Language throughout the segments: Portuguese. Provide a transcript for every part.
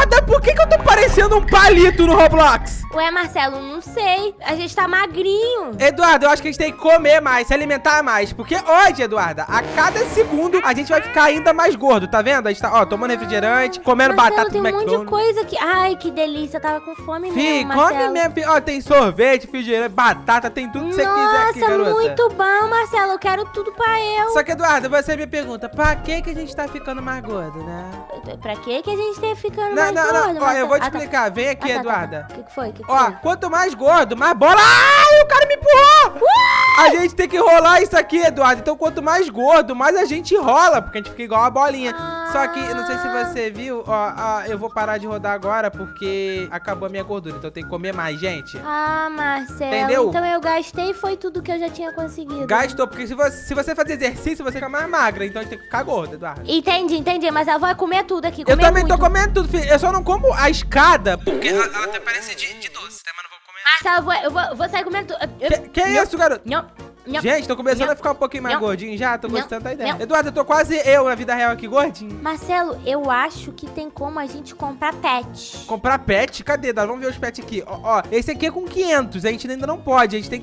Eduarda, por que eu tô parecendo um palito no Roblox? Ué, Marcelo, não sei. A gente tá magrinho. Eduarda, eu acho que a gente tem que comer mais, se alimentar mais. Porque hoje, Eduarda, a cada segundo a gente vai ficar ainda mais gordo, tá vendo? A gente tá, ó, tomando refrigerante, comendo Marcelo, batata tem do um monte McDonald's. de coisa aqui. Ai, que delícia. Eu tava com fome Fih, mesmo, Marcelo. come mesmo, filho. Ó, tem sorvete, refrigerante, batata, tem tudo que você quiser aqui, garota. Nossa, muito bom, Marcelo. Eu quero tudo pra eu. Só que, Eduarda, você me pergunta, pra que a gente tá ficando mais gordo, né? Pra que a gente tá ficando Não, mais não, gordo, não. Ó, Marcelo? eu vou te Tá. explicar. Vem aqui, Eduarda. O que foi? Ó, quanto mais gordo, mais bola. Ai, o cara me empurrou! A gente tem que rolar isso aqui, Eduardo. Então, quanto mais gordo, mais a gente rola, porque a gente fica igual uma bolinha. Só que, eu não sei se você viu, ó, eu vou parar de rodar agora, porque acabou a minha gordura. Então, tem que comer mais, gente. Ah, Marcelo. Entendeu? Então, eu gastei foi tudo que eu já tinha conseguido. Gastou, porque se você fazer exercício, você fica mais magra. Então, a gente tem que ficar gordo, Eduardo. Entendi. Mas eu vou comer tudo aqui. Eu Comer também muito. tô comendo tudo, filho. Eu só não como a escada, porque ela até parece de doce, tá? Mas não vou comer. Marcelo, eu vou sair comendo tudo. Que isso, garoto? Não. Gente, tô começando a ficar um pouquinho mais Não. gordinho já, tô Não. gostando da ideia. Não. Eduardo, eu tô quase na vida real aqui, gordinho. Marcelo, eu acho que tem como a gente comprar pet. Comprar pet? Cadê, Eduardo? Vamos ver os pets aqui. Ó, esse aqui é com 500, a gente ainda não pode. A gente tem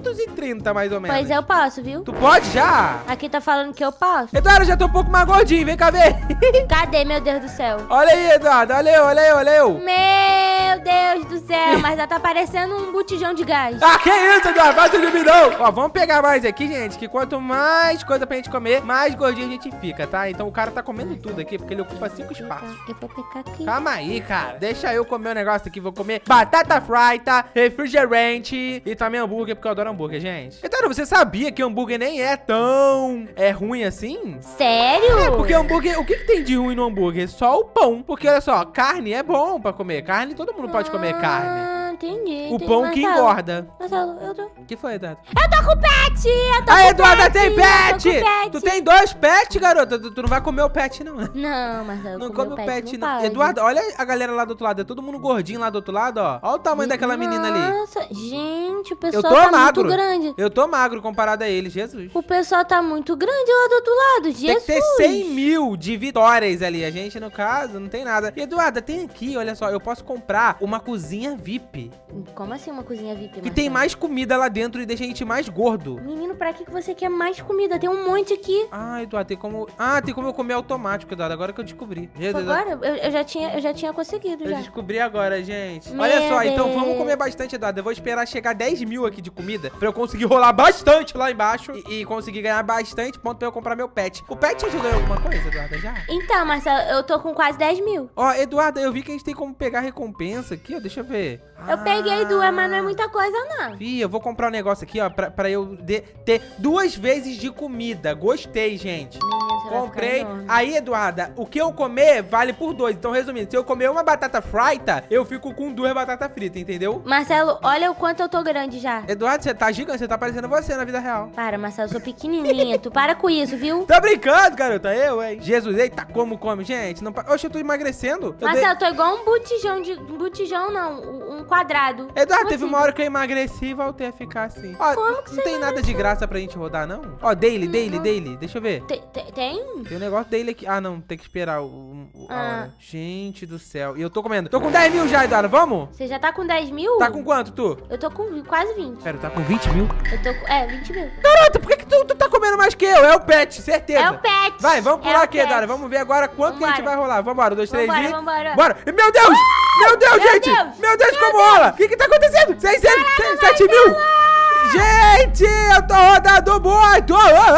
430, mais ou menos. Pois eu posso, viu? Tu pode já? Aqui tá falando que eu posso. Eduardo, eu já tô um pouco mais gordinho, vem cá ver. Cadê, meu Deus do céu? Olha aí, Eduardo, olha eu. Meu Deus do céu, mas ela tá parecendo um botijão de gás. Ah, que isso, Eduardo? Faz de mim não. Ó, vamos pegar mais aqui, gente, que quanto mais coisa pra gente comer, mais gordinho a gente fica, tá? Então o cara tá comendo tudo aqui, porque ele ocupa 5 espaços. Eu vou pegar aqui. Calma aí, cara. Deixa eu comer o negócio aqui. Vou comer batata frita, refrigerante e também hambúrguer, porque eu adoro hambúrguer, gente. Então, você sabia que hambúrguer nem é tão ruim assim? Sério? É, porque hambúrguer... O que tem de ruim no hambúrguer? Só o pão. Porque, olha só, carne é bom pra comer. Carne, todo mundo pode comer carne. Ah, entendi. O pão que Marcelo, engorda. Marcelo, eu tô... O que foi, Eduardo? Eu tô com pet! Eu tô Ah, com Eduarda, tem eu tô pet! com pet! Tu tem 2 pets, garota? Tu não vai comer o pet, não, né? Não, Marcelo, Não comer come o pet, não. pode. Eduardo, olha a galera lá do outro lado. É todo mundo gordinho lá do outro lado, ó. Olha o tamanho daquela menina ali. Nossa, gente, o Eu pessoal tô tá magro. muito grande. Eu tô magro comparado a ele, Jesus. O pessoal tá muito grande lá do outro lado, Tem Jesus. que ter 100 mil de vitórias ali. A gente, no caso, não tem nada. E, Eduarda, tem aqui, olha só. Eu posso comprar uma cozinha VIP. Como assim uma cozinha VIP, Que Marcelo? tem mais comida lá dentro e deixa a gente mais gordo. Menino, pra que você quer mais comida? Tem um monte aqui. Ah, Eduardo, tem como... Ah, tem como eu comer automático, Eduardo. Agora que eu descobri. Jesus, Agora? Eu já tinha conseguido, eu já. descobri agora, gente. Meu Olha só, então Deus. vamos comer bastante, Eduardo. Eu vou esperar chegar 10 mil aqui de comida pra eu conseguir rolar bastante lá embaixo e conseguir ganhar bastante ponto pra eu comprar meu pet. O pet já ganhou alguma coisa, Eduardo, já? Então, Marcelo, eu tô com quase 10 mil. Ó, Eduardo, eu vi que a gente tem como pegar recompensa aqui, ó. Deixa eu ver. Eu peguei 2, mas não é muita coisa, não. Fih, eu vou comprar um negócio aqui, ó, pra eu ter 2 vezes de comida. Gostei, gente. Menino, você vai Comprei. ficar enorme. Aí, Eduarda, o que eu comer vale por 2. Então, resumindo, se eu comer uma batata frita, eu fico com 2 batatas fritas, entendeu? Marcelo, olha o quanto eu tô grande já. Eduardo, você tá gigante, você tá parecendo você na vida real. Para, Marcelo, eu sou pequenininha. Tu para com isso, viu? Tá brincando, garota? Eu, hein? Jesus, eita, como come, gente? Não... Oxe, eu tô emagrecendo. Marcelo, eu tô igual um botijão de... Um botijão, não. Um quadrado. Eduardo, Como teve assim? uma hora que eu emagreci e voltei a ficar assim. Ó, Como que não você tem nada de graça pra gente rodar, não? Ó, daily. Deixa eu ver. Tem? Tem um negócio daily aqui. Ah, não, tem que esperar a Ah. hora. Gente do céu. E eu tô comendo. Tô com 10 mil já, Eduardo. Vamos? Você já tá com 10 mil? Tá com quanto, tu? Eu tô com quase 20. Pera, tá com 20 mil? Eu tô com... 20 mil. Garota, por que tu tá comendo mais que eu? É o pet, certeza. É o pet. Vai, vamos É pular o aqui, pet. Eduardo. Vamos ver agora quanto que a gente vai Vambora. rolar. Vambora, 1, 2, 3 e... Vambora. Bora. E, meu Deus! Meu Deus, Meu gente! Deus! Meu Deus, Meu como Deus! rola? O que tá acontecendo? 600, 7 mil! Gente, eu tô rodando muito!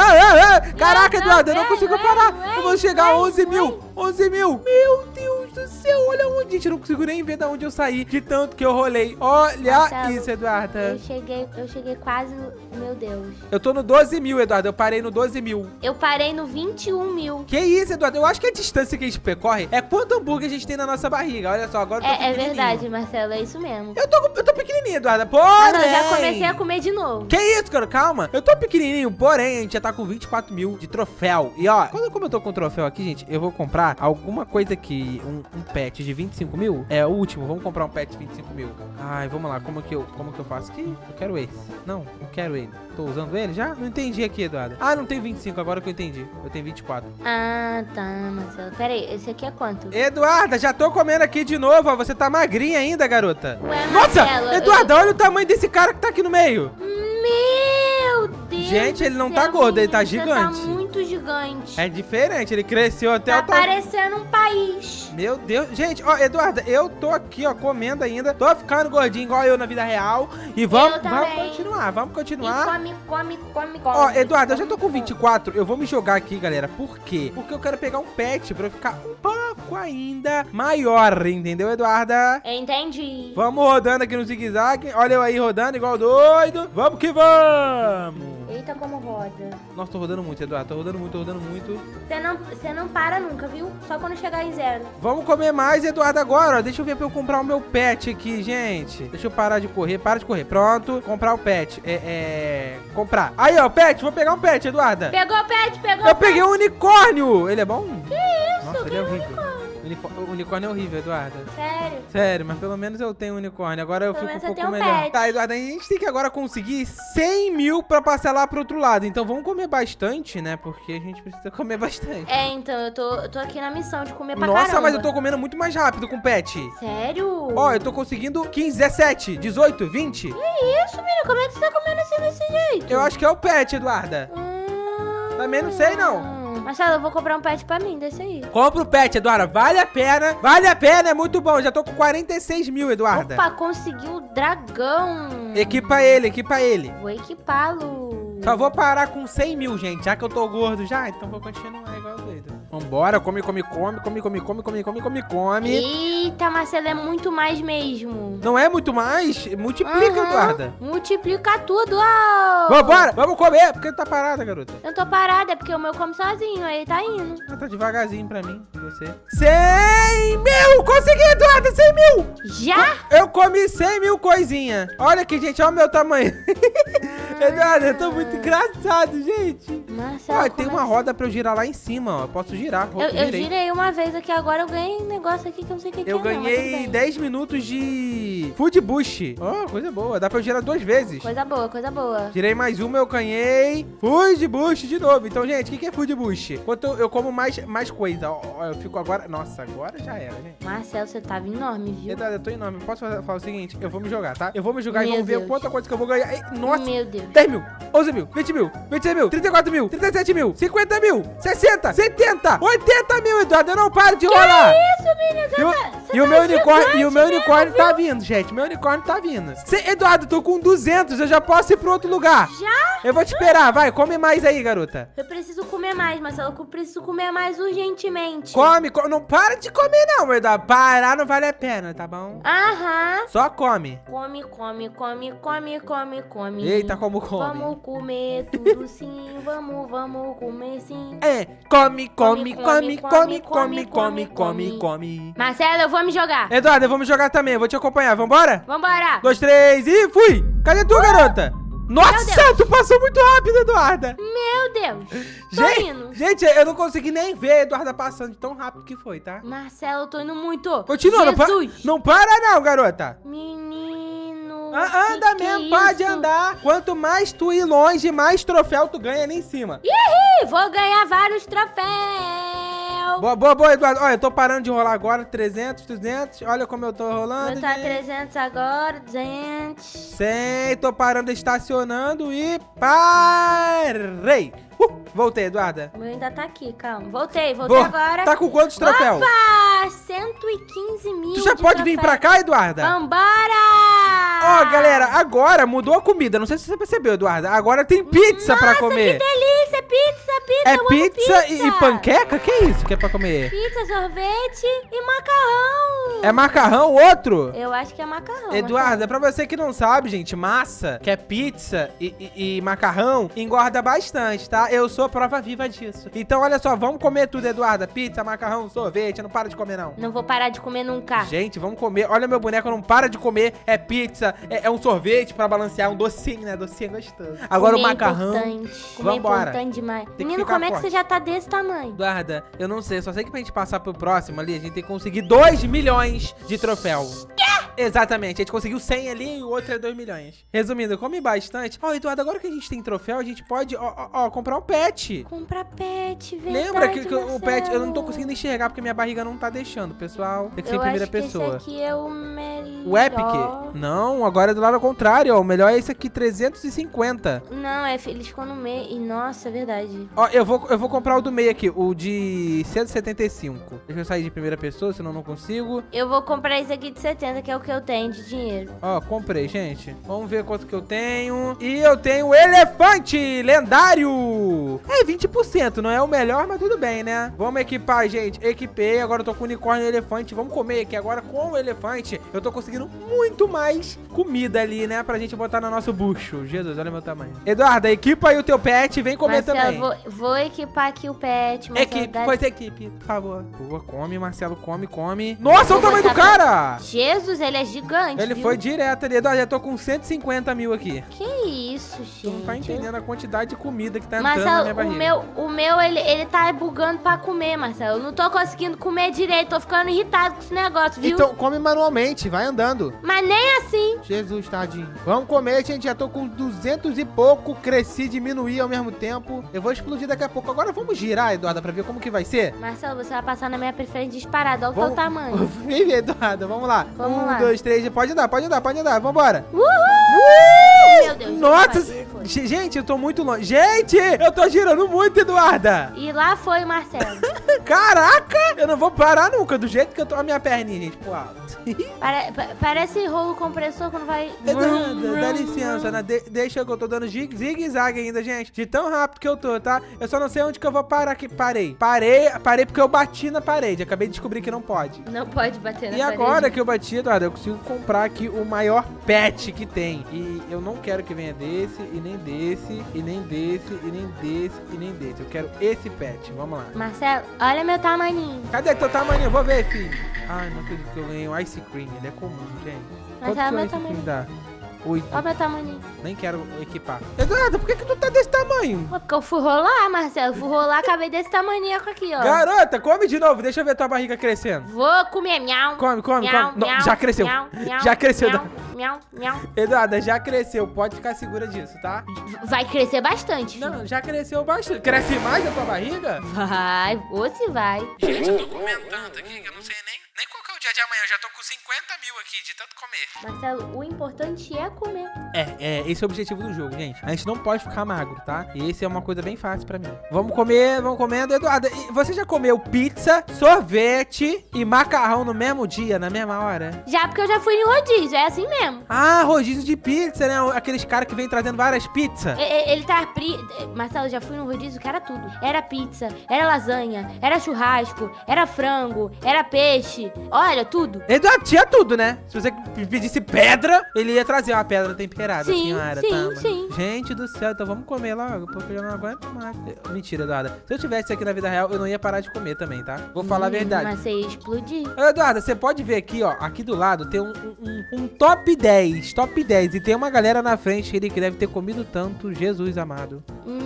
Caraca, Eduardo, eu não consigo parar! Eu vou chegar a 11 mil! 11 mil! Meu Deus do céu, olha onde, gente! Eu não consigo nem ver de onde eu saí, de tanto que eu rolei. Olha Marcelo, isso, Eduarda. Eu cheguei quase no... Meu Deus. Eu tô no 12 mil, Eduardo. Eu parei no 12 mil. Eu parei no 21 mil. Que isso, Eduardo? Eu acho que a distância que a gente percorre é quanto hambúrguer a gente tem na nossa barriga. Olha só, agora eu tô É pequenininho. verdade, Marcelo, é isso mesmo. Eu tô pequenininho, Eduarda. Mas Porém... eu já comecei a comer de novo. Que isso, cara? Calma. Eu tô pequenininho, porém, a gente já tá com 24 mil de troféu. E ó, como eu tô com troféu aqui, gente, eu vou comprar alguma coisa aqui. um pet de 25 mil? É, o último. Vamos comprar um pet de 25 mil. Ai, vamos lá. Como que eu faço aqui? Eu quero esse. Não quero ele. Tô usando ele já? Não entendi aqui, Eduardo. Ah, não tem 25, agora que eu entendi. Eu tenho 24. Ah, tá, Marcelo. Pera aí, esse aqui é quanto? Eduarda, já tô comendo aqui de novo, ó. Você tá magrinha ainda, garota. Ué, Nossa, Marcelo, Eduarda, olha o tamanho desse cara que tá aqui no meio. Meu Deus. Gente, ele não do tá céu, gordo, ele tá menino, você gigante. tá muito gigante. É diferente, ele cresceu até Tá o tamanho. parecendo um país. Meu Deus. Gente, ó, Eduarda, eu tô aqui, ó, comendo ainda. Tô ficando gordinho igual eu na vida real. E vamos continuar, vamos continuar. E come. Ó, Eduardo, eu já tô com 24. Eu vou me jogar aqui, galera. Por quê? Porque eu quero pegar um pet pra eu ficar um pouco ainda maior, entendeu, Eduarda? Entendi. Vamos rodando aqui no zigue-zague. Olha eu aí rodando igual doido. Vamos que vamos. Eita, como roda. Nossa, tô rodando muito, Eduardo. Tô rodando muito. Você não para nunca, viu? Só quando chegar em zero. Vamos comer mais, Eduardo, agora, ó. Deixa eu ver pra eu comprar o meu pet aqui, gente. Deixa eu parar de correr. Para de correr. Pronto. Comprar o pet. Comprar. Aí, ó, pet. Vou pegar um pet, Eduarda. Pegou o pet, Eu peguei um unicórnio. Ele é bom? Que isso? Nossa, ele é horrível. O unicórnio é horrível, Eduarda. Sério? Sério, mas pelo menos eu tenho um unicórnio. Agora eu Pelo fico um menos você pouco tem um melhor. pet. Tá, Eduardo, a gente tem que agora conseguir 100 mil pra passar lá pro outro lado. Então vamos comer bastante, né? Porque a gente precisa comer bastante. É, então, eu tô aqui na missão de comer pra Nossa, caramba. mas eu tô comendo muito mais rápido com pet. Sério? Ó, eu tô conseguindo 15, 17, 18, 20. Que isso, menino? Como é que você tá comendo assim desse jeito? Eu acho que é o pet, Eduarda. Também não sei, não. Marcelo, eu vou comprar um pet pra mim, desse aí. Compra o pet, Eduarda. Vale a pena. Vale a pena, é muito bom. Já tô com 46 mil, Eduarda. Opa, conseguiu o dragão. Equipa ele. Vou equipá-lo. Só vou parar com 100 mil, gente. Já que eu tô gordo já, então vou continuar igual doido. Vambora, come. Eita, Marcelo, é muito mais mesmo. Não é muito mais? Multiplica, Eduarda. Multiplica tudo, ó. Vambora, vamos comer. Por que tu tá parada, garota? Eu tô parada, é porque o meu come sozinho, aí tá indo. Ah, tá devagarzinho pra mim, você. 100 mil! Consegui, Eduarda, 100 mil! Já? Eu comi 100 mil coisinha. Olha aqui, gente, olha o meu tamanho. Eduarda, eu tô muito engraçado, gente. Marcelo, Ó, tem uma roda pra eu girar lá em cima, ó. Eu posso girar. Eu girei uma vez aqui, agora eu ganhei um negócio aqui que eu não sei o que Eu é. ganhei 10 minutos de Food Boost. Ó, coisa boa. Dá pra eu girar 2 vezes. Coisa boa. Girei mais uma, eu ganhei Food Boost de novo. Então, gente, o que é Food Boost? Quanto eu como mais coisa. Ó, eu fico agora... Nossa, agora já era, gente. Marcelo, você tava enorme, viu? Eduardo, eu tô enorme. Posso falar o seguinte? Eu vou me jogar, tá? Eu vou me jogar e Meu vamos ver Deus. quanta coisa que eu vou ganhar. Ei, nossa, Meu Deus. 10 mil, 11 mil, 20 mil, 26 mil, 34 mil, 37 mil, 50 mil, 60, 70, 80 mil, Eduardo. Eu não paro de rolar. Isso, menina, E o meu unicórnio tá vindo, gente. Meu unicórnio tá vindo. Eduardo, tô com 200. Eu já posso ir pro outro lugar. Já? Eu vou te esperar. Vai, come mais aí, garota. Eu preciso comer mais, Marcelo. Eu preciso comer mais urgentemente. Come. Não para de comer, não, Eduardo. Parar não vale a pena, tá bom? Aham. Só come. Come. Eita, como come. Vamos comer tudo sim. Vamos comer sim. É, come. Marcelo, eu vou me jogar. Eduardo, eu vou me jogar também. Eu vou te acompanhar. Vambora? Vambora. 2, 3 e fui. Cadê tu, garota? Nossa, tu passou muito rápido, Eduarda. Meu Deus. Tô indo. Gente, eu não consegui nem ver a Eduarda passando de tão rápido que foi, tá? Marcelo, eu tô indo muito. Continua, Jesus. não para não, garota. Menino. Anda mesmo, pode andar. Quanto mais tu ir longe, mais troféu tu ganha ali em cima. Ih, vou ganhar vários troféus. Boa, Eduardo. Olha, eu tô parando de rolar agora. 300, 200. Olha como eu tô rolando. Eu tô a 300 agora, 200. 100. Tô parando, estacionando e parei. Voltei, Eduarda. O meu ainda tá aqui, calma. Voltei Boa. agora. Tá com quantos troféus? Opa, 115 mil. Tu já pode vir pra cá, Eduarda? Vambora! Ó, galera, agora mudou a comida. Não sei se você percebeu, Eduarda. Agora tem pizza pra comer. Que delícia! Pizza! É eu amo pizza e panqueca? Que é isso que é pra comer? Pizza, sorvete e macarrão. É macarrão outro? Eu acho que é macarrão. Eduardo, é pra você que não sabe, gente, massa, que é pizza e macarrão, engorda bastante, tá? Eu sou prova viva disso. Então, olha só, vamos comer tudo, Eduardo. Pizza, macarrão, sorvete, não para de comer, não. Não vou parar de comer nunca. Gente, vamos comer. Olha meu boneco, não para de comer. É pizza, é um sorvete pra balancear, um docinho, né? Docinho é gostoso. Agora o macarrão. Comer é Vambora. importante demais. Tem que Menino, ficar como é que forte. você já tá desse tamanho? Eduarda, eu não sei, só sei que pra gente passar pro próximo ali, a gente tem que conseguir 2 milhões de troféu. Quê? Exatamente, a gente conseguiu 100 ali e o outro é 2 milhões. Resumindo, come bastante. Ó, Eduardo, agora que a gente tem troféu, a gente pode, comprar um pet. Comprar pet, verdade, Lembra que o Marcelo. pet, eu não tô conseguindo enxergar porque minha barriga não tá deixando, pessoal. Tem que ser em primeira pessoa. Esse aqui é o melhor. O Epic? Não, agora é do lado ao contrário, ó. O melhor é esse aqui, 350. Não, ele ficou no meio. E nossa, é verdade. Ó, eu vou comprar o do meio aqui, o de 175. Deixa eu sair de primeira pessoa, senão eu não consigo. Eu vou comprar esse aqui de 70, que é o que eu tenho de dinheiro. Ó, comprei, gente. Vamos ver quanto que eu tenho. E eu tenho o elefante lendário. É 20%, não é o melhor, mas tudo bem, né? Vamos equipar, gente. Equipei, agora eu tô com o unicórnio e elefante. Vamos comer aqui. Agora com o elefante, eu tô conseguindo muito mais comida ali, né? Pra gente botar no nosso bucho. Jesus, olha o meu tamanho. Eduardo, equipa aí o teu pet e vem comer Marcelo, também. vou equipar aqui o pet. Marcelo, Equipe, pois equipe, por favor. Boa, come, Marcelo, come. Nossa, olha o tamanho do cara! Jesus, ele é gigante, Ele viu? foi direto ali. Eduardo, já tô com 150 mil aqui. Que isso, gente? Tu não tá entendendo a quantidade de comida que tá entrando na minha Marcelo, barriga. o meu, ele tá bugando pra comer, Marcelo. Eu não tô conseguindo comer direito, tô ficando irritado com esse negócio, viu? Então, come manualmente, vai andando. Mas nem assim. Jesus, tadinho. Vamos comer, gente. Já tô com 200 e pouco. Cresci, diminuí ao mesmo tempo. Eu vou explodir daqui a pouco. Agora vamos girar, Eduarda, pra ver como que vai ser. Marcelo, você vai passar na minha preferência disparada. Olha o teu tamanho. Vem ver, Eduarda. Vamos lá. Vamos lá. 1, 2, 3. Pode andar. Vambora. Meu Deus. Nossa, não foi. gente, eu tô muito longe. Gente, eu tô girando muito, Eduarda. E lá foi o Marcelo. Caraca, eu não vou parar nunca. Do jeito que eu tô a minha perninha, gente, pro alto. Parece rolo compressor quando vai... Eduarda, dá licença, né? Deixa que eu tô dando zigue-zague ainda, gente. De tão rápido que eu tô, tá? Eu só não sei onde que eu vou parar aqui. Parei porque eu bati na parede. Acabei de descobrir que não pode. Não pode bater na E parede. agora que eu bati, Eduardo, eu consigo comprar aqui o maior pet que tem. E eu não quero que venha desse, e nem desse, e nem desse, e nem desse, e nem desse. Eu quero esse pet. Vamos lá. Marcelo, olha meu tamaninho. Cadê teu tamanho? Eu vou ver, filho. Ai, não acredito que eu ganhei um Ice Cream. Ele é comum, gente. Mas Quanto é que o meu Ice Cream tamanho. dá? 8. Olha meu tamaninho. Nem quero equipar. Eduardo, por que tu tá desse tamanho? Pô, porque eu fui rolar, Marcelo. Fui rolar, acabei desse tamaníaco aqui, ó. Garota, come de novo. Deixa eu ver tua barriga crescendo. Vou comer, miau. Come. Miau, Não, miau, já cresceu. miau, miau, Já cresceu. Miau, miau. Eduarda, já cresceu. Pode ficar segura disso, tá? Vai crescer bastante. Não, já cresceu bastante. Cresce mais a tua barriga? Vai, você vai. Gente, eu tô comentando aqui que eu não sei nem qual que é o dia de amanhã. Eu já tô com 50 mil aqui de tanto comer. Marcelo, o importante é comer. Esse é o objetivo do jogo, gente. A gente não pode ficar magro, tá? E esse é uma coisa bem fácil pra mim. Vamos comendo. Eduardo, você já comeu pizza, sorvete e macarrão no mesmo dia, na mesma hora? Já porque eu já fui em rodízio, é assim mesmo. Ah, rodízio de pizza, né? Aqueles caras que vêm trazendo várias pizzas. Ele tá... Marcelo, eu já fui no rodízio que era tudo. Era pizza, era lasanha, era churrasco, era frango, era peixe. Olha, tudo. Eduardo, tinha tudo, né? Se você pedisse pedra, ele ia trazer uma pedra temperada, Sim, senhora. sim, tá, mano? sim. Gente do céu, então vamos comer logo, porque eu já não aguento mais. Mentira, Eduarda. Se eu tivesse isso aqui na vida real, eu não ia parar de comer também, tá? Vou falar a verdade. Mas você ia explodir. Eduarda, você pode ver aqui, ó. Aqui do lado tem um top 10. Top 10. E tem uma galera na frente que deve ter comido tanto. Jesus amado.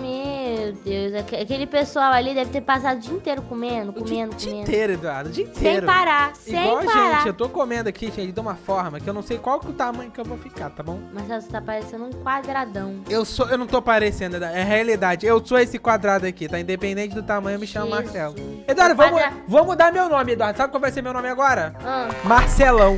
Meu Deus, aquele pessoal ali deve ter passado o dia inteiro comendo. O dia comendo. inteiro, Eduardo. O dia Sem inteiro. parar, Igual sem a parar. gente, eu tô comendo aqui, gente, de uma forma que eu não sei qual que é o tamanho que eu vou ficar, tá bom? Marcelo, você tá parecendo um quadradão. Eu não tô parecendo, Eduardo. É realidade. Eu sou esse quadrado aqui, tá? Independente do tamanho, eu me chamo Jesus. Marcelo. Eduardo, vamos mudar meu nome, Eduardo. Sabe qual vai ser meu nome agora? Ah. Marcelão.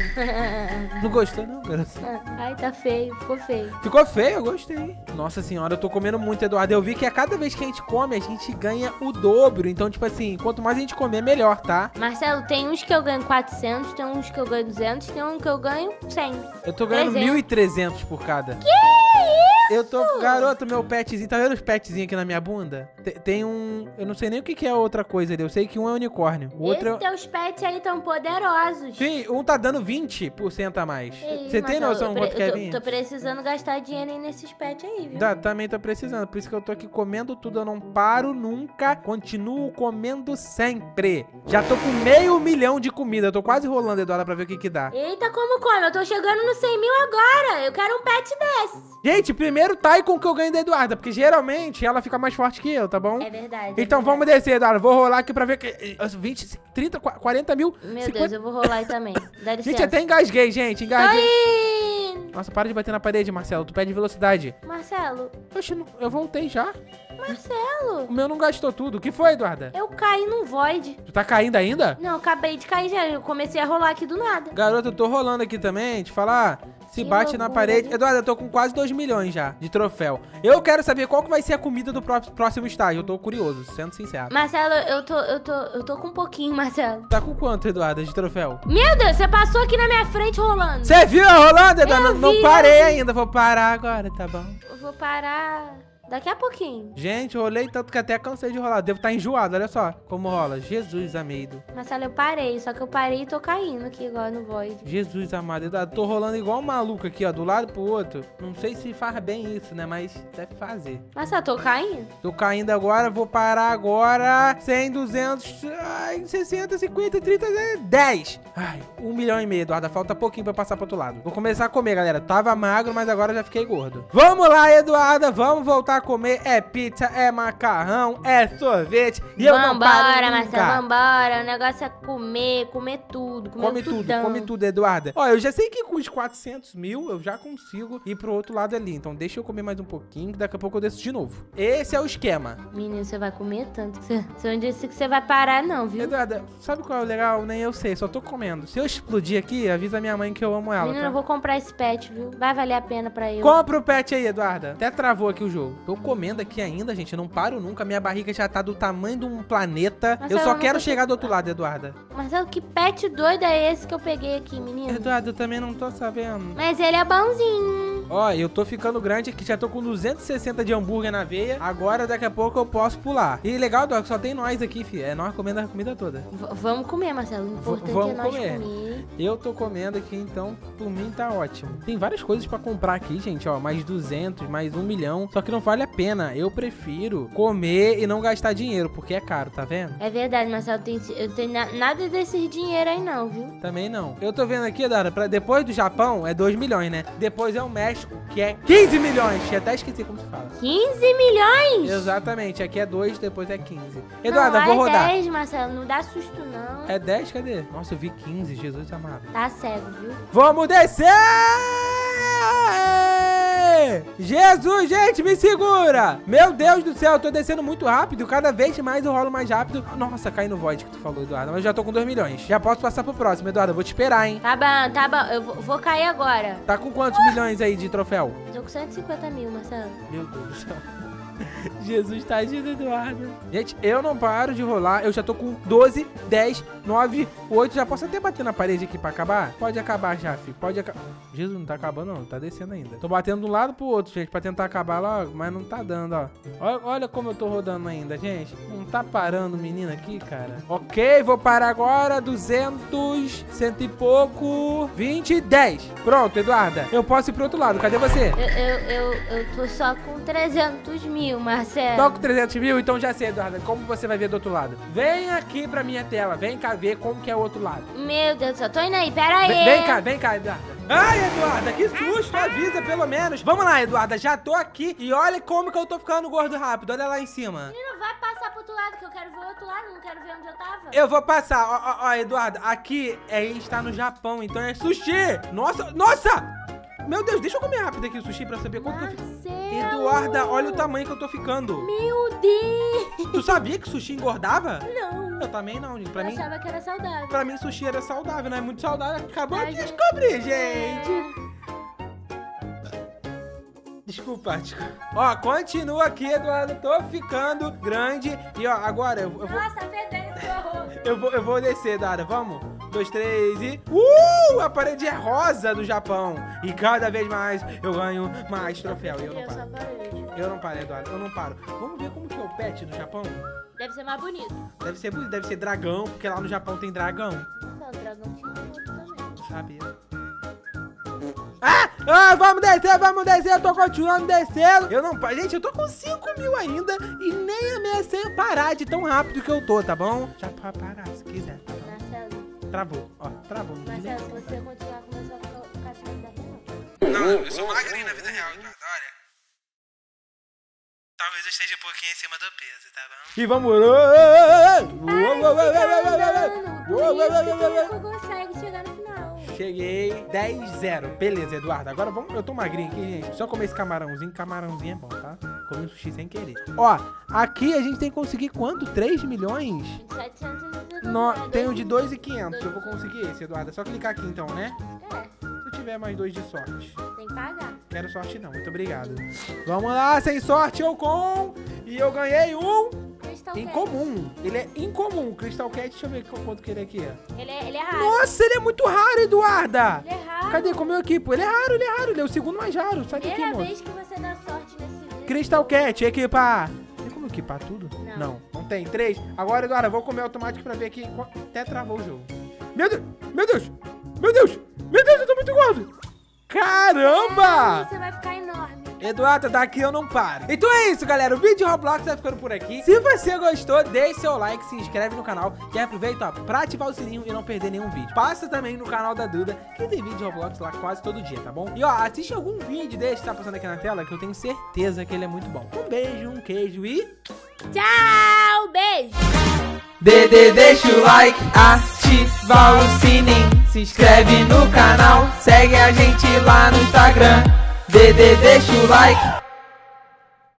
Não gostou, não, garoto? Ai, tá feio, ficou feio. Ficou feio? Eu gostei. Nossa senhora, eu tô comendo muito, Eduardo. Eu vi que a cada vez que a gente come, a gente ganha o dobro. Então, tipo assim, quanto mais a gente comer, melhor, tá? Marcelo, tem uns que eu ganho 400, tem uns que eu ganho 200, tem um que eu ganho 100. Eu tô ganhando 300. 1.300 por cada. Que Eu tô... Garoto, meu petzinho... Tá vendo os petzinhos aqui na minha bunda? Tem um... Eu não sei nem o que é a outra coisa ali. Eu sei que um é unicórnio. O outro Esses teus pets aí tão poderosos. Sim, um tá dando 20% a mais. Você tem noção quanto que é 20? Tô precisando gastar dinheiro aí nesses pets aí, viu? Também tô precisando. Por isso que eu tô aqui comendo tudo. Eu não paro nunca. Continuo comendo sempre. Já tô com 500 mil de comida. Eu tô quase rolando, Eduarda, pra ver o que dá. Eita, como come? Eu tô chegando no 100 mil agora. Eu quero um pet desse. Gente, primeiro Tycoon que eu ganho da Eduarda, porque geralmente ela fica mais forte que eu, tá bom? É verdade. Então vamos descer, Eduarda. Vou rolar aqui pra ver que 20, 30, 40 mil. Meu 50... Deus, eu vou rolar aí também. Dá licença. Gente, até engasguei, gente. Engasguei. Tô indo. Nossa, para de bater na parede, Marcelo. Tu perde velocidade. Marcelo. Oxe, eu voltei já. Marcelo. O meu não gastou tudo. O que foi, Eduarda? Eu caí num void. Tu tá caindo ainda? Não, eu acabei de cair já. Eu comecei a rolar aqui do nada. Garota, eu tô rolando aqui também. Te falar. Se Que bate na loucura, parede. viu? Eduardo, eu tô com quase 2 milhões já de troféu. Eu quero saber qual que vai ser a comida do próximo estágio. Eu tô curioso, sendo sincero. Marcelo, eu tô com um pouquinho, Marcelo. Tá com quanto, Eduardo, de troféu? Meu Deus, você passou aqui na minha frente rolando. Você viu eu rolando, Eduardo? Eu Não vi, parei eu vi. ainda. Vou parar agora, tá bom? Eu vou parar daqui a pouquinho. Gente, eu rolei tanto que até cansei de rolar. Devo estar enjoado, olha só como rola. Jesus amado. Marcelo, eu parei. Só que eu parei e tô caindo aqui agora no void. Jesus amado. Eduardo, tô rolando igual um maluco aqui, ó. Do lado pro outro. Não sei se faz bem isso, né? Mas deve fazer. Marcelo, eu tô caindo? Tô caindo agora, vou parar agora. 100, 200, ai, 60, 50, 30, 10. Ai, 1,5 milhão, Eduardo. Falta pouquinho pra eu passar pro outro lado. Vou começar a comer, galera. Tava magro, mas agora já fiquei gordo. Vamos lá, Eduarda. Vamos voltar a comer. É pizza, é macarrão, é sorvete. E eu não paro Vambora, nunca. Marcelo, vambora. O negócio é comer tudo. Come tudo, Eduarda. Ó, eu já sei que com os 400 mil eu já consigo ir pro outro lado ali. Então deixa eu comer mais um pouquinho, que daqui a pouco eu desço de novo. Esse é o esquema. Menino, você vai comer tanto que você não disse que você vai parar, não, viu? Eduarda, sabe qual é o legal? Nem eu sei, só tô comendo. Se eu explodir aqui, avisa minha mãe que eu amo ela, Menino, tá? eu vou comprar esse pet, viu? Vai valer a pena pra eu. Compra o pet aí, Eduarda. Até travou aqui o jogo. Tô comendo aqui ainda, gente. Eu não paro nunca. Minha barriga já tá do tamanho de um planeta. Mas eu eu só não quero consigo- chegar do outro lado, Eduarda. Marcelo, que pet doido é esse que eu peguei aqui, menino? Eduarda, eu também não tô sabendo. Mas ele é bonzinho. Ó, eu tô ficando grande aqui. Já tô com 260 de hambúrguer na veia. Agora, daqui a pouco, eu posso pular. E legal, Eduarda, só tem nós aqui, fi. É nós comendo a comida toda. Vamos comer, Marcelo. O importante Vamos é nós comer. comer. Eu tô comendo aqui, então, por mim tá ótimo. Tem várias coisas pra comprar aqui, gente, ó. Mais 200, mais 1 milhão. Só que não vale a pena. Eu prefiro comer e não gastar dinheiro, porque é caro, tá vendo? É verdade, Marcelo. Eu tenho nada desses dinheiro aí não, viu? Também não. Eu tô vendo aqui, Dara, depois do Japão é 2 milhões, né? Depois é o México, que é 15 milhões. Eu até esqueci como se fala. 15 milhões? Exatamente. Aqui é 2, depois é 15. Eduarda, não, vou rodar. É 10, Marcelo. Não dá susto, não. É 10? Cadê? Nossa, eu vi 15. Jesus amado. Tá cego, viu? Vamos descer! Jesus, gente, me segura! Meu Deus do céu, eu tô descendo muito rápido. Cada vez mais eu rolo mais rápido. Nossa, cai no void que tu falou, Eduardo. Mas eu já tô com 2 milhões. Já posso passar pro próximo, Eduardo. Eu vou te esperar, hein? Tá bom. Eu vou cair agora. Tá com quantos milhões aí de troféu? Tô com 150 mil, Marcelo. Meu Deus do céu. Jesus, tadinho, Eduardo. Gente, eu não paro de rolar. Eu já tô com 12, 10, 9, 8. Já posso até bater na parede aqui pra acabar? Pode acabar já, filho. Pode acabar. Jesus, não tá acabando, não. Tá descendo ainda. Tô batendo de um lado pro outro, gente, pra tentar acabar logo, mas não tá dando, ó. Olha como eu tô rodando ainda, gente. Não tá parando o menino aqui, cara. Ok, vou parar agora. 200, cento e pouco. 20, 10. Pronto, Eduarda. Eu posso ir pro outro lado. Cadê você? Eu tô só com 300 mil, Marcelo. Tô com 300 mil, então já sei, Eduarda. Como você vai ver do outro lado? Vem aqui pra minha tela. Vem cá ver como que é o outro lado. Meu Deus do céu, tô indo aí, pera aí. Vem cá, Eduarda. Ai, Eduarda, que susto, avisa pelo menos. Vamos lá, Eduarda, já tô aqui e olha como que eu tô ficando gordo rápido. Olha lá em cima. Menino, vai passar pro outro lado, que eu quero ver o outro lado, não quero ver onde eu tava. Eu vou passar, ó, Eduarda, aqui a gente está no Japão, então é sushi. Nossa! Meu Deus, deixa eu comer rápido aqui o sushi pra saber quanto que eu fico. Marcelo. Eduarda, olha o tamanho que eu tô ficando. Meu Deus. Tu sabia que sushi engordava? Não. Eu também não, gente. Pra Eu mim... achava que era saudável. Pra mim, sushi era saudável, não é muito saudável. Acabou Mas de é- descobrir, gente. Desculpa. Ó, continua aqui, Eduardo. Tô ficando grande. E, ó, agora eu vou... Nossa, fedendo esse horror. Eu vou descer, Dara. Vamos? 2, 3 e... A parede é rosa do Japão. E cada vez mais eu ganho mais troféu. E eu não paro. Eu não paro, Eduardo. Eu não paro. Vamos ver como que é o pet do Japão? Deve ser mais bonito. Deve ser bonito. Deve ser dragão, porque lá no Japão tem dragão. Não, o dragão tinha outro também. Sabia. Vamos descer, eu tô continuando descendo. Eu não paro, gente, eu tô com 5.000 ainda e nem ameacei parar de tão rápido que eu tô, tá bom? Já pode parar, se quiser, tá bom? Marcelo. Travou, ó, travou. Marcelo, se você continuar, começar a ficar assim na vida real. Não, eu sou magrinho na vida real, Eduardo, olha. Talvez eu esteja um pouquinho em cima do peso, tá bom? E vamos... Não consegue chegar no final. Cheguei 10-0. Beleza, Eduardo. Agora vamos. Eu tô magrinho aqui, gente. Só comer esse camarãozinho. Camarãozinho é bom, tá? Comi um sushi sem querer. Ó, aqui a gente tem que conseguir quanto? 3 milhões? 700. Tem o de 2.500. Eu vou conseguir esse, Eduardo. É só clicar aqui então, né? É, Se eu tiver mais 2 de sorte. tem que pagar. Quero sorte não. Muito obrigado. Vamos lá, sem sorte ou com. E eu ganhei um. Crystal Incomum. Ele é incomum. Crystal Cat, deixa eu ver quanto que ele é aqui. Ele é raro. Nossa, ele é muito raro, Eduarda. Ele é raro. Cadê? Como eu equipo? Ele é raro. Ele é o segundo mais raro. Sai daqui, Primeira moço. vez que você dá sorte nesse vídeo. Crystal Cat, equipar. Tem como equipar tudo? Não. Não tem. 3. Agora, Eduarda, vou comer automático pra ver aqui. Até travou o jogo. Meu Deus. Eu tô muito gordo. Caramba! Você vai ficar enorme. Eduardo, daqui eu não paro. Então é isso, galera. O vídeo de Roblox vai ficando por aqui. Se você gostou, deixe seu like, se inscreve no canal e aproveita, ó, pra ativar o sininho e não perder nenhum vídeo. Passa também no canal da Duda, que tem vídeo de Roblox lá quase todo dia, tá bom? E ó, assiste algum vídeo desse que tá passando aqui na tela, que eu tenho certeza que ele é muito bom. Um beijo, um queijo e... Tchau, beijo. Deixa o like, ativa o sininho, se inscreve no canal, segue a gente lá no Instagram. Deixa o like.